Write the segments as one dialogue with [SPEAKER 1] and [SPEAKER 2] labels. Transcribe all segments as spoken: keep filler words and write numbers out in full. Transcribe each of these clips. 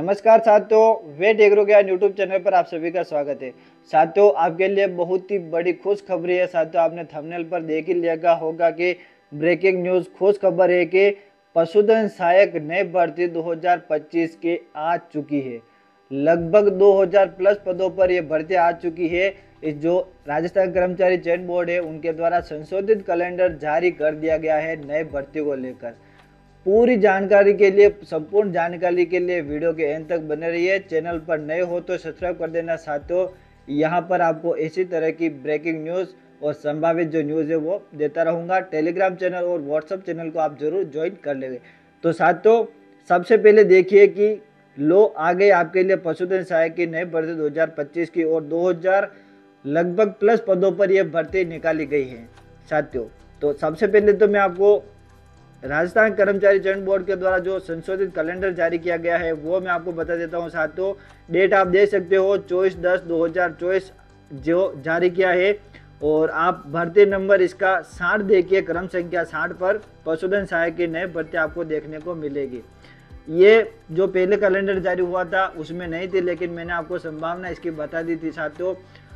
[SPEAKER 1] नमस्कार साथियों, vet agro Gyan YouTube channel पर आप सभी का स्वागत है। साथियों, आपके लिए बहुत ही बड़ी खुश खबरी है। साथियों, आपने थंबनेल पर देख ही लिया होगा कि ब्रेकिंग न्यूज खुश खबर है कि पशुधन सहायक नई भर्ती दो हज़ार पच्चीस के आ चुकी है। लगभग दो हज़ार प्लस पदों पर यह भर्ती आ चुकी है। इस जो राजस्थान कर्मचारी चयन बोर्ड है उनके द्वारा संशोधित कैलेंडर जारी कर दिया गया है नए भर्ती को लेकर। पूरी जानकारी के लिए, संपूर्ण जानकारी के लिए वीडियो के एंड तक बने रहिए। चैनल पर नए हो तो सब्सक्राइब कर देना साथियों। यहाँ पर आपको इसी तरह की ब्रेकिंग न्यूज़ और संभावित जो न्यूज़ है वो देता रहूँगा। टेलीग्राम चैनल और व्हाट्सएप चैनल को आप जरूर ज्वाइन कर लेंगे। तो साथियों, सबसे पहले देखिए कि लो आ गई आपके लिए पशुधन सहायक की नई भर्ती दो हज़ार पच्चीस की, और दो हज़ार लगभग प्लस पदों पर यह भर्ती निकाली गई है साथियों। तो सबसे पहले तो मैं आपको राजस्थान कर्मचारी चयन बोर्ड के द्वारा जो संशोधित कैलेंडर जारी किया गया है वो मैं आपको बता देता हूं साथियों। डेट आप देख सकते हो चौबीस दस दो हज़ार चौबीस जो जारी किया है, और आप भर्ती नंबर इसका साठ देखिए, क्रम संख्या साठ पर पशुधन सहायक की नई भर्ती आपको देखने को मिलेगी। ये जो पहले कैलेंडर जारी हुआ था उसमें नहीं थी, लेकिन मैंने आपको संभावना इसकी बता दी थी साथियों।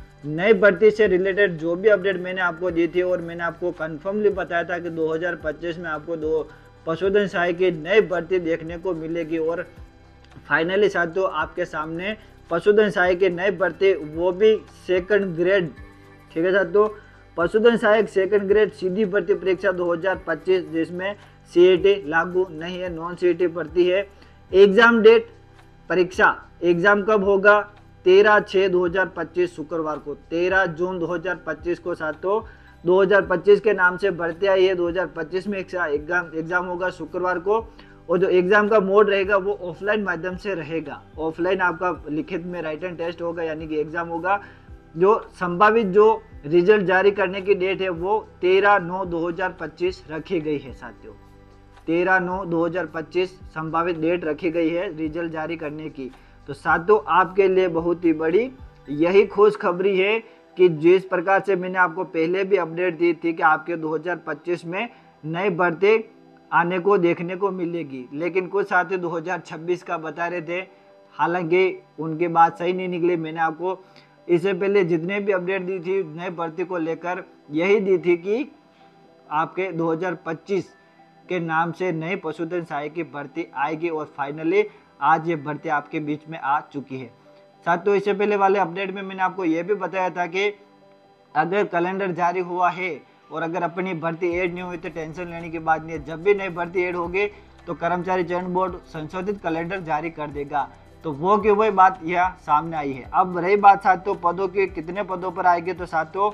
[SPEAKER 1] नई भर्ती से रिलेटेड जो भी अपडेट मैंने आपको दी थी और मैंने आपको कन्फर्मली बताया था कि दो हज़ार पच्चीस में आपको दो पशुधन सहायक की नई भर्ती देखने को मिलेगी। और फाइनली साथियों, आपके सामने पशुधन सहायक की नई भर्ती, वो भी सेकंड ग्रेड, ठीक है साथियों। पशुधन सहायक सेकंड ग्रेड सीधी भर्ती परीक्षा दो हज़ार पच्चीस, जिसमें सीईटी लागू नहीं है, नॉन सीईटी भर्ती है। एग्जाम डेट, परीक्षा एग्जाम कब होगा? तेरह छः दो हज़ार पच्चीस शुक्रवार को, तेरह जून दो हज़ार पच्चीस को साथियों दो हज़ार पच्चीस के नाम से भर्ती आई है। दो हज़ार पच्चीस में एग्जाम एग्जाम होगा शुक्रवार को, और जो एग्जाम का मोड रहेगा वो ऑफलाइन माध्यम से रहेगा। ऑफलाइन आपका लिखित में राइटन टेस्ट होगा, यानी कि एग्जाम होगा। जो संभावित जो रिजल्ट जारी करने की डेट है वो तेरह नौ दो हज़ार पच्चीस रखी गई है साथियों। तेरह नौ दो हज़ार पच्चीस संभावित डेट रखी गई है रिजल्ट जारी करने की। तो साथियों, आपके लिए बहुत ही बड़ी यही खुश खबरी है कि जिस प्रकार से मैंने आपको पहले भी अपडेट दी थी कि आपके दो हज़ार पच्चीस में नई भर्ती आने को देखने को मिलेगी, लेकिन कुछ साथी दो हज़ार छब्बीस का बता रहे थे। हालांकि उनकी बात सही नहीं निकली। मैंने आपको इससे पहले जितने भी अपडेट दी थी नई भर्ती को लेकर, यही दी थी कि आपके दो हज़ार पच्चीस के नाम से नई पशुधन सहायक की भर्ती आएगी, और फाइनली आज ये भर्ती आपके बीच में आ चुकी है साथियों। इससे पहले वाले अपडेट में मैंने आपको ये भी बताया था कि अगर कैलेंडर जारी हुआ है और अगर अपनी भर्ती ऐड नहीं हुई तो टेंशन लेने की बात नहीं है। जब भी नई भर्ती ऐड होगी तो कर्मचारी चयन बोर्ड संशोधित कैलेंडर जारी कर देगा। तो वो की वही बात यहाँ सामने आई है। अब रही बात साथियों पदों की, कितने पदों पर आएगी, तो साथियों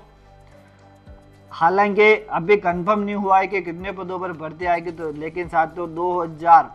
[SPEAKER 1] हालांकि अभी कंफर्म नहीं हुआ है कि कितने पदों पर भर्ती आएगी, तो लेकिन साथियों दो हज़ार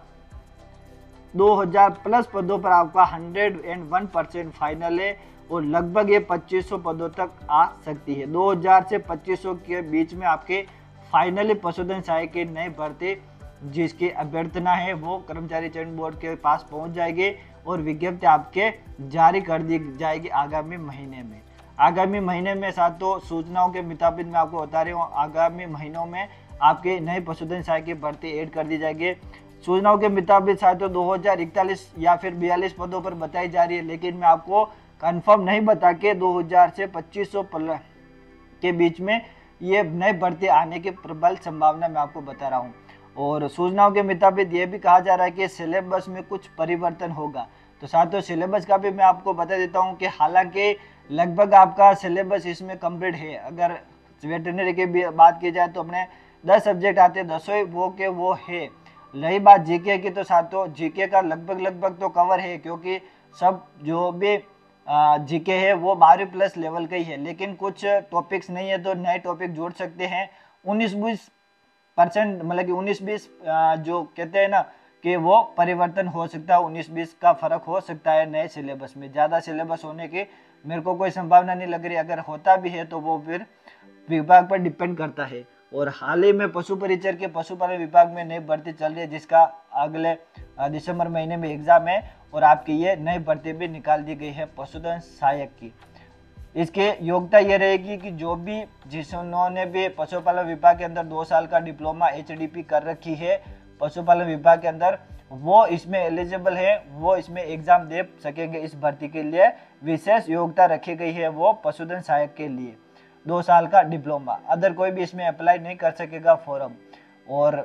[SPEAKER 1] दो हज़ार प्लस पदों पर आपका एक सौ एक परसेंट फाइनल है, और लगभग ये पच्चीस सौ पदों तक आ सकती है। दो हज़ार से पच्चीस सौ के बीच में आपके फाइनली पशुधन सहायक की नई भर्ती जिसकी अभ्यर्थना है वो कर्मचारी चयन बोर्ड के पास पहुंच जाएगी, और विज्ञप्ति आपके जारी कर दी जाएगी आगामी महीने में। आगामी महीने में साथियों सूचनाओं के मुताबिक मैं आपको बता रही हूँ, आगामी महीनों में आपके नए पशुधन सहायक की भर्ती ऐड कर दी जाएगी। सूचनाओं के मुताबिक साथियों दो हज़ार इकतालीस या फिर बयालीस पदों पर बताई जा रही है, लेकिन मैं आपको कंफर्म नहीं बता के दो हज़ार से पच्चीस सौ के बीच में ये नई भर्ती आने की प्रबल संभावना मैं आपको बता रहा हूँ। और सूचनाओं के मुताबिक ये भी कहा जा रहा है कि सिलेबस में कुछ परिवर्तन होगा। तो साथियों सिलेबस का भी मैं आपको बता देता हूँ कि हालांकि लगभग आपका सिलेबस इसमें कंप्लीट है। अगर वेटरनरी की बात की जाए तो अपने दस सब्जेक्ट आते हैं, दसों वो के वो है। रही बात जीके की, तो साथियों जीके का लगभग लगभग तो कवर है, क्योंकि सब जो भी जीके है वो बारहवीं प्लस लेवल का ही है, लेकिन कुछ टॉपिक्स नहीं है तो नए टॉपिक जोड़ सकते हैं। उन्नीस बीस परसेंट मतलब कि उन्नीस बीस जो कहते हैं ना कि वो परिवर्तन हो सकता है, उन्नीस बीस का फर्क हो सकता है नए सिलेबस में। ज़्यादा सिलेबस होने की मेरे को कोई संभावना नहीं लग रही। अगर होता भी है तो वो फिर विभाग पर डिपेंड करता है। और हाल ही में पशु परिचर के पशुपालन विभाग में नई भर्ती चल रही है, जिसका अगले दिसंबर महीने में एग्जाम है, और आपकी ये नई भर्ती भी निकाल दी गई है पशुधन सहायक की। इसके योग्यता ये रहेगी कि जो भी जिन्होंने भी पशुपालन विभाग के अंदर दो साल का डिप्लोमा एच डी पी कर रखी है पशुपालन विभाग के अंदर, वो इसमें एलिजिबल है, वो इसमें एग्जाम दे सकेंगे। इस भर्ती के लिए विशेष योग्यता रखी गई है वो पशुधन सहायक के लिए दो साल का डिप्लोमा, अदर कोई भी इसमें अप्लाई नहीं कर सकेगा फॉर्म। और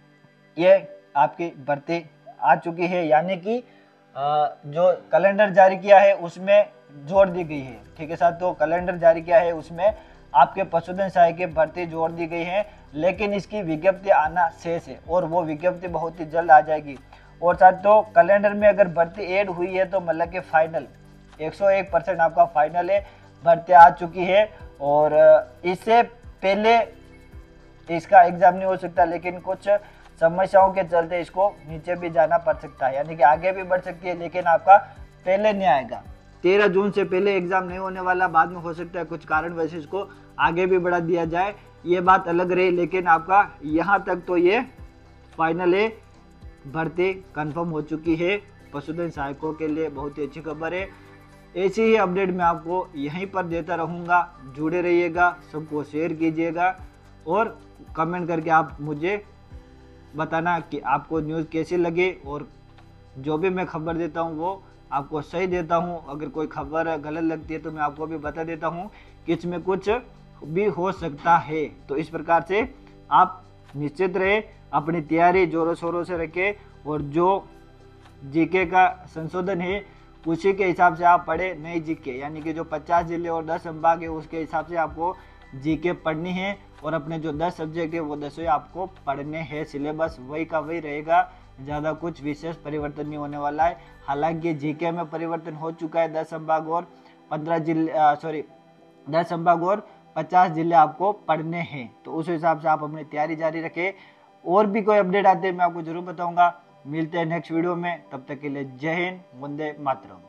[SPEAKER 1] ये आपकी भर्ती आ चुकी है, यानी कि जो कैलेंडर जारी किया है उसमें जोड़ दी गई है। ठीक है साथ, तो कैलेंडर जारी किया है उसमें आपके पशुधन सहायक की भर्ती जोड़ दी गई है, लेकिन इसकी विज्ञप्ति आना शेष है और वो विज्ञप्ति बहुत ही जल्द आ जाएगी। और साथ तो कैलेंडर में अगर भर्ती ऐड हुई है तो मतलब कि फाइनल एक सौ एक परसेंट आपका फाइनल है, भर्ती आ चुकी है। और इससे पहले इसका एग्जाम नहीं हो सकता, लेकिन कुछ समस्याओं के चलते इसको नीचे भी जाना पड़ सकता है, यानी कि आगे भी बढ़ सकती है, लेकिन आपका पहले नहीं आएगा। तेरह जून से पहले एग्जाम नहीं होने वाला, बाद में हो सकता है कुछ कारण वैसे इसको आगे भी बढ़ा दिया जाए, ये बात अलग रही। लेकिन आपका यहाँ तक तो ये फाइनल है, भर्ती कंफर्म हो चुकी है पशुधन सहायकों के लिए। बहुत ही अच्छी खबर है। ऐसी ही अपडेट मैं आपको यहीं पर देता रहूँगा, जुड़े रहिएगा, सबको शेयर कीजिएगा और कमेंट करके आप मुझे बताना कि आपको न्यूज़ कैसी लगी, और जो भी मैं खबर देता हूँ वो आपको सही देता हूँ। अगर कोई खबर गलत लगती है तो मैं आपको भी बता देता हूँ कि इसमें कुछ भी हो सकता है। तो इस प्रकार से आप निश्चित रहे, अपनी तैयारी जोरों शोरों से रखें, और जो जीके का संशोधन है उसी के हिसाब से आप पढ़े, नहीं जीके, यानी कि जो पचास जिले और दस संभाग है उसके हिसाब से आपको जीके पढ़नी है, और अपने जो दस सब्जेक्ट है वो दसों आपको पढ़ने हैं। सिलेबस वही का वही रहेगा, ज़्यादा कुछ विशेष परिवर्तन नहीं होने वाला है। हालांकि जीके में परिवर्तन हो चुका है, दस संभाग और पंद्रह जिले सॉरी दस संभाग और पचास जिले आपको पढ़ने हैं। तो उस हिसाब से आप अपनी तैयारी जारी रखें। और भी कोई अपडेट आते हैं मैं आपको जरूर बताऊंगा। मिलते हैं नेक्स्ट वीडियो में, तब तक के लिए जय हिंद, वंदे मातरम।